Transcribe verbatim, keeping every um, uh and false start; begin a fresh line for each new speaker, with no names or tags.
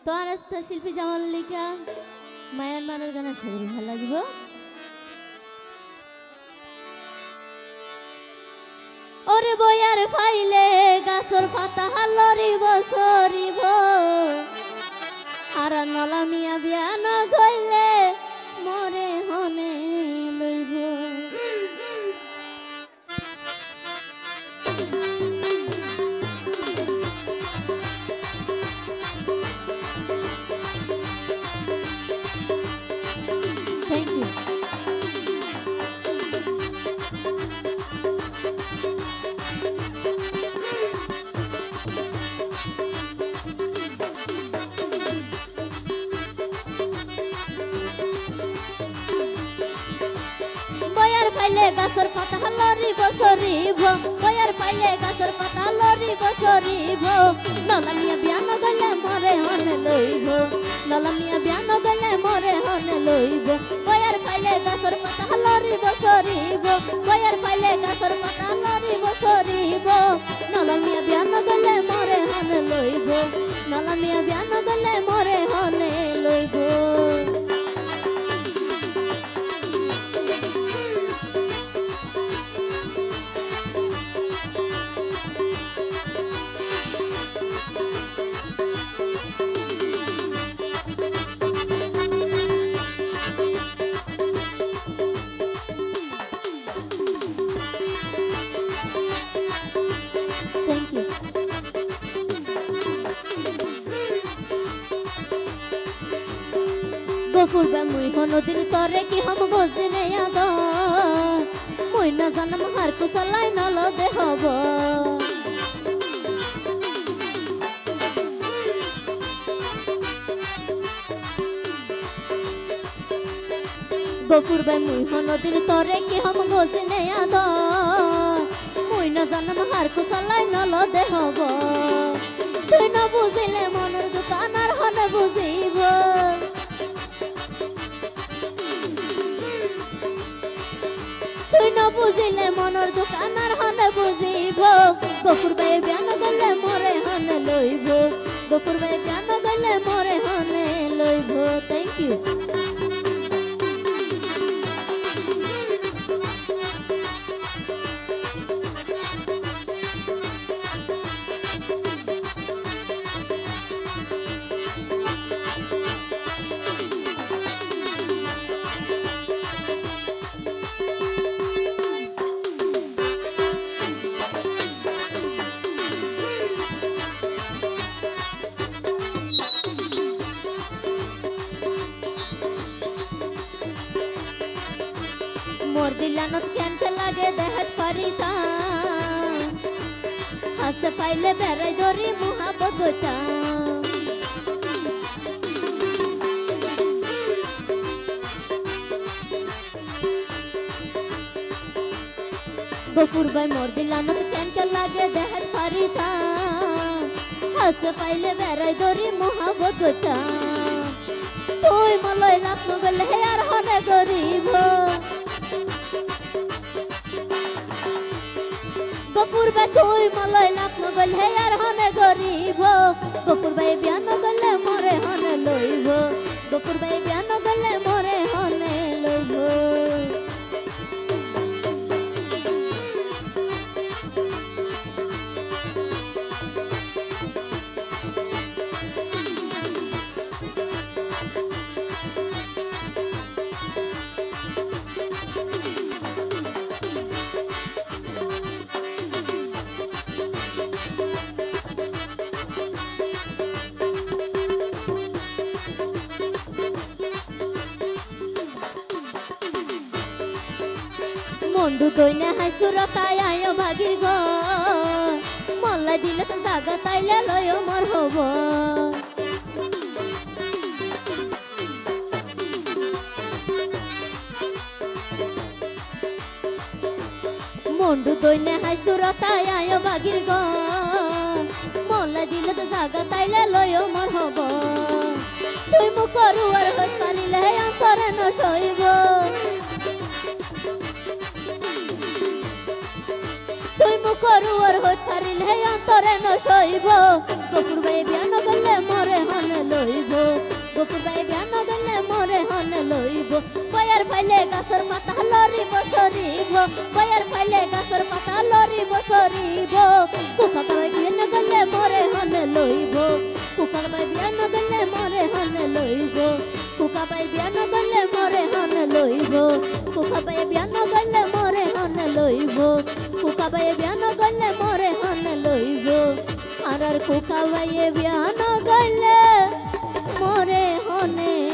তো আর স্থা শিল্পী জামাল লিখা মায়ার মানের গান সবাই ভালো লাগিব। ওরে বয়ার ফাইলে গাছর পাতা হালরিব সরিব আর নলামিয়া বিয়ান গইলে মরে হনে লইব। Thank you. পাইলে গাছর পাতা লরিব সরিব বয়ার পাইলে গাছর পাতা লরিব সরিব নলামিয়া বিয়ান গলে মরে হনে লইব নলামিয়া বিয়ান গলে মরে হনে লইব বয়ার পাইলে গাছর পাতা লরিব সরিব বয়ার পাইলে গাছর পাতা লরিব সরিব নলামিয়া বিয়ান গলে মরে হনে লইব নলামিয়া বিয়ান গলে মরে হনে লইব। গফুরবা মুই হনদিন তরে কি হম গজনে আদ মুই না জানম হার কুসলাই নল দেহব গফুরবা মুই হনদিন তরে কি হম গজনে আদ মুই না জানম হার কুসলাই নল দেহব তুই না বুঝিলে মনের দোকান আর হনে বুঝিব তুই না বুঝিলে মনের দোকান আর হনে বুঝিব গফুর ভাই বিয়ান গলে মরে হনে লইব গফুর ভাই বিয়ান গলে মরে হনে লইব। Thank you. মোর দিলানত কেনতে লাগে দেহত ফারিতা হাসে পাইলে বেড়াই ধরি মুহাবত হইতা গফুর ভাই মোর দিলানত কেনতে লাগে দেহত ফারিতা হাসে পাইলে বেড়াই ধরি মুহাবত হইতা তুই মলয় লাভ গলে আর হনে গরিব গফুর ভাই তুই মলয় লাভ গলে আর হনে গরিব গফুর ভাই বিয়ান গলে মরে হনে লইব গফুর ভাই বিয়ান গলে মরে হনে লইব। মন্ডু দইনা হাই সুরতায় আয় ভাগির গো মল্লা দিলে তো জাগা তাইলে লয় মর হব মন্ডু দইনা হাই সুরতায় আয় ভাগির গো মল্লা দিলে তো জাগা তাইলে লয় মর হব তুই মু করু আর হই পারিলে অন্তরে ন সইব তুই মুখ করুয়ার হতারিল হে অন্তরে ন সইব গফুর ভাই বিয়া ন গলে মরে হন লইব গফুর ভাই বিয়া ন গলে মরে হন লইব বয়ার ফাইলে গাছর পাতা লরিব সরিব বয়ার ফাইলে গাছর পাতা লরিব সরিব কুকা ভাই বিয়া ন গলে মরে হন লইব কুকা ভাই বিয়া ন গলে মরে হন লইব কুকা ভাই বিয়া ন গলে মরে হন লইব কুকা ভাই বিয়া ন গলে মরে হন লইব কুকা ভাই বিয়া ন গলে মরে হন লইব আর আর কুকা ভাই বিয়া ন গলে মরে হনে